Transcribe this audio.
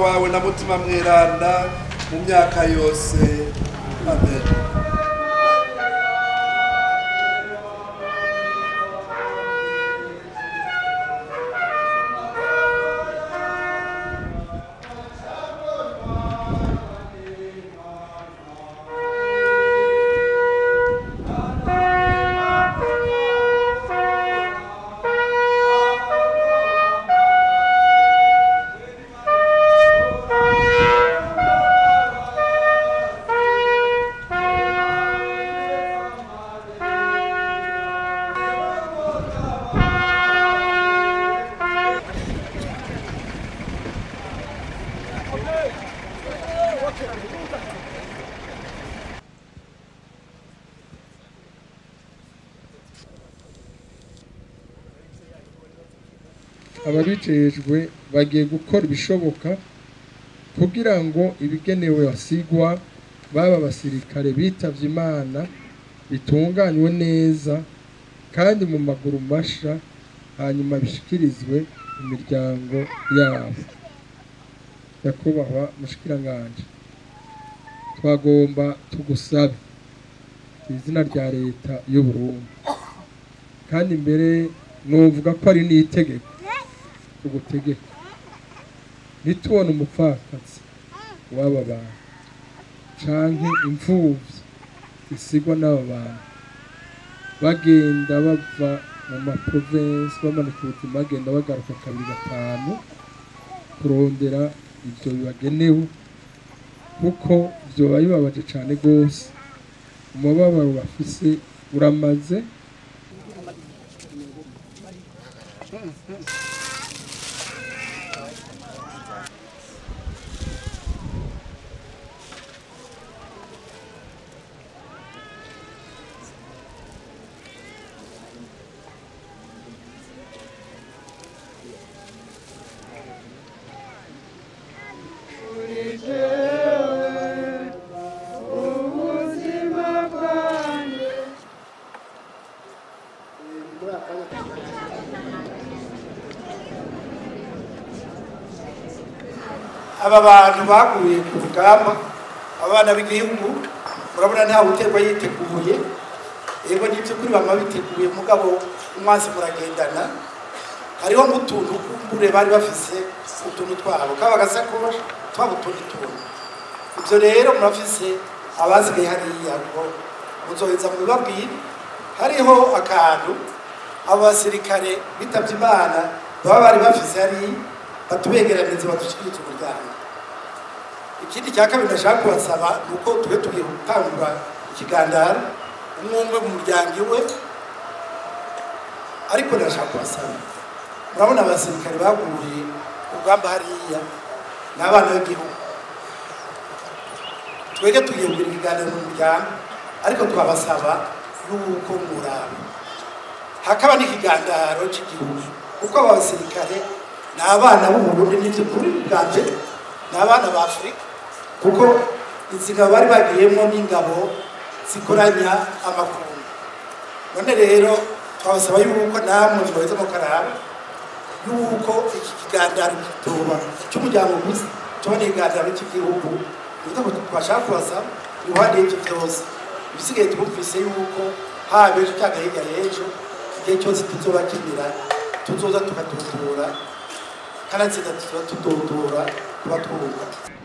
wawe na mutima mweranda mu myaka yose. Amen. ababijejwe bagiye gukora ibishoboka kugira ngo ibigenewe basigwa baba basirikare bitavye Imana bitunganywe neza kandi mu maguru masha, hanyuma bishikirizwe imiryango yabo. Nyakubahwa mushikiranganje, twagomba tugusabe izina rya leta y'u Burundi, kandi mbere novuga ko ari n'itegeko ugutegeka, nitubona umupfakazi w'aba bantu canke imfuvyi isigwa n'aba bantu bagenda bava mu maprovinsi bamanuka ubuzima bagenda bagaruka 2-5 kurondera ivyo bibagenewe, kuko vyoba bibabaje cane gose. Umubabaro bafise uramaze. Aba bantu baguye ku rugamba, abana b'igihugu, murabona nta uterwa yiteguye. Yego nivyo kuri bama biteguye, mugabo umwansi muragendana. Hariho mutuntu kumbure bari bafise utuntu twabo kaba gasakoshi twabo tundi tuntu. Ivyo rero murafise abasigaye hariya ngo muzoheza mubabwire. Hariho akantu abasirikare bitavye Imana baba bari bafise hariya batubegeraniriza badushikiriza umuryango. Ikindi cya kabiri ndashaka kubasaba nuko tube tugiye gutangura ikigandaro umwe mu muryango iwe, ariko ndashaka kubasaba, murabona abasirikare baguye urugamba hariya n'abana b'igihugu, twege tugiye kugira ikiganiro mu muryango, ariko twabasaba yuko muraba hakaba n'ikigandaro cy'igihugu, kuko aba basirikare ni abana b'Uburundi n'ivyo kuri bwanje, ni abana ba Afrika, kuko inzira bari bagiyemo n'ingabo zikoranya amakuru. None rero twabasaba yuko namwe mweze mukaraba yuko iki kigandaro gitoba cy'umuryango gusa tubone igandaro cy'igihugu, niko twashaka kubasaba iruhande y'ivyo byose bisigaye twumvise yuko habe ejo cyangwa hirya y'ejo igihe cyose tuzobakinira tuzoza tukatutura, kanatsinda tuzoba tudotora kubatwumva.